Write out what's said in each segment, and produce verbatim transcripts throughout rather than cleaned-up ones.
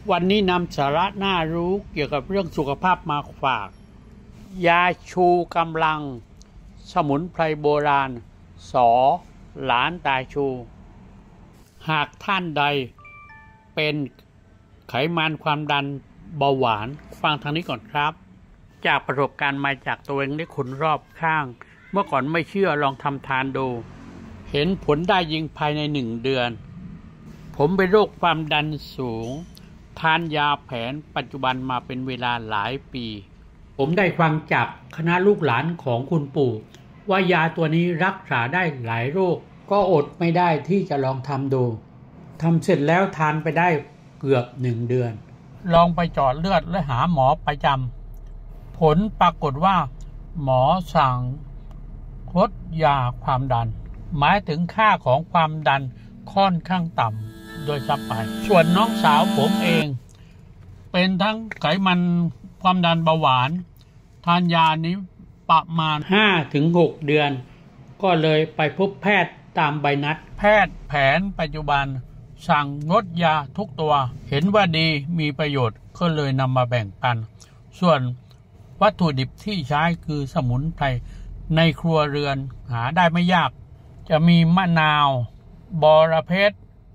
วันนี้นำสาระน่ารู้เกี่ยวกับเรื่องสุขภาพมาฝากยาชูกำลังสมุนไพรโบราณสอหลานตาชูหากท่านใดเป็นไขมันความดันเบาหวานฟังทางนี้ก่อนครับจากประสบการณ์มาจากตัวเองและคนรอบข้างเมื่อก่อนไม่เชื่อลองทำทานดูเห็นผลได้ยิงภายในหนึ่งเดือนผมเป็นโรคความดันสูงทานยาแผนปัจจุบันมาเป็นเวลาหลายปีผมได้ฟังจากคณะลูกหลานของคุณปู่ว่ายาตัวนี้รักษาได้หลายโรคก็อดไม่ได้ที่จะลองทำดูทำเสร็จแล้วทานไปได้เกือบหนึ่งเดือนลองไปเจาะเลือดและหาหมอประจำผลปรากฏว่าหมอสั่งลดยาความดันหมายถึงค่าของความดันค่อนข้างต่ำโดยซับไปส่วนน้องสาวผมเองเป็นทั้งไขมันความดันเบาหวานทานยานี้ประมาณ ห้าถึงหก เดือนก็เลยไปพบแพทย์ตามใบนัดแพทย์แผนปัจจุบันสั่งงดยาทุกตัวเห็นว่าดีมีประโยชน์ก็เลยนำมาแบ่งปันส่วนวัตถุดิบที่ใช้คือสมุนไพรในครัวเรือนหาได้ไม่ยากจะมีมะนาวบอระเพ็ด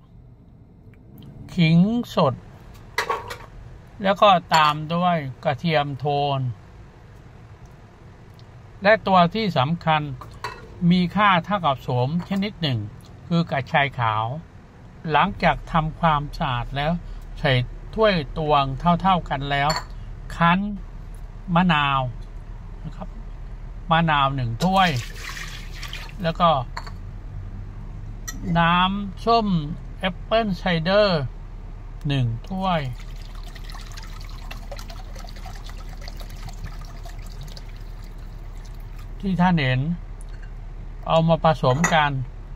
ขิงสดแล้วก็ตามด้วยกระเทียมโทนและตัวที่สำคัญมีค่าเท่ากับโสมชนิดหนึ่งคือกระชายขาวหลังจากทำความสะอาดแล้วใส่ถ้วยตวงเท่าๆกันแล้วคั้นมะนาวนะครับมะนาวหนึ่งถ้วยแล้วก็น้ำส้มแอปเปิ้ลไซเดอร์หนึ่งถ้วยที่ท่านเห็นเอามาผสมกัน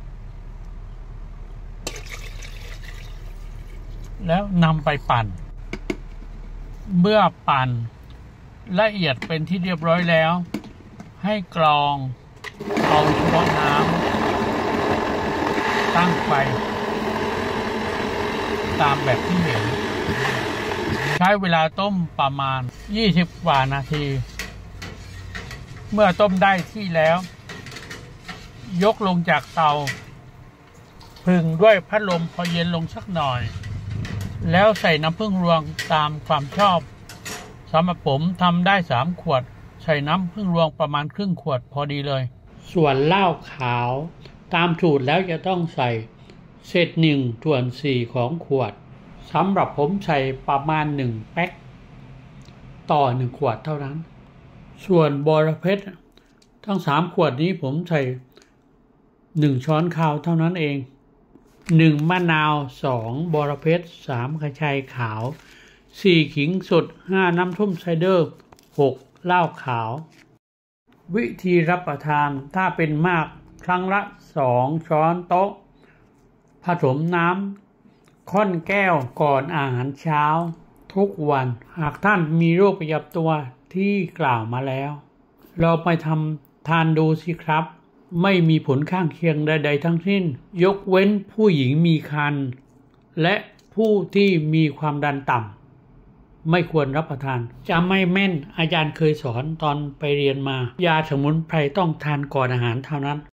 แล้วนำไปปั่นเมื่อปั่นละเอียดเป็นที่เรียบร้อยแล้วให้กรองเอาเฉพาะน้ำตั้งไฟตามแบบที่เห็นใช้เวลาต้มประมาณยี่สิบกว่านาทีเมื่อต้มได้ที่แล้วยกลงจากเตาผึ่งด้วยพัดลมพอเย็นลงสักหน่อยแล้วใส่น้ำผึ้งรวงตามความชอบสำหรับผมทำได้สามขวดใส่น้ำผึ้งรวงประมาณครึ่งขวดพอดีเลยส่วนเหล้าขาวตามสูตรแล้วจะต้องใส่เศษหนึ่งส่วนสี่ของขวดสำหรับผมใส่ประมาณหนึ่งแพ็คต่อหนึ่งขวดเท่านั้นส่วนบอระเพ็ดทั้งสามขวดนี้ผมใส่หนึ่งช้อนข้าวเท่านั้นเองหนึ่งมะนาวสองบอระเพ็ดสามกระชายขาวสี่ขิงสดห้าน้ำส้มไซเดอร์หกเหล้าขาววิธีรับประทานถ้าเป็นมากครั้งละสองช้อนโต๊ะผสมน้ำค่อนแก้วก่อนอาหารเช้าทุกวันหากท่านมีโรคประจำตัวที่กล่าวมาแล้วเราไปทำทานดูสิครับไม่มีผลข้างเคียงใดๆทั้งสิ้นยกเว้นผู้หญิงมีครรภ์และผู้ที่มีความดันต่ำไม่ควรรับประทานจะไม่แม่นอาจารย์เคยสอนตอนไปเรียนมายาสมุนไพรต้องทานก่อนอาหารเท่านั้น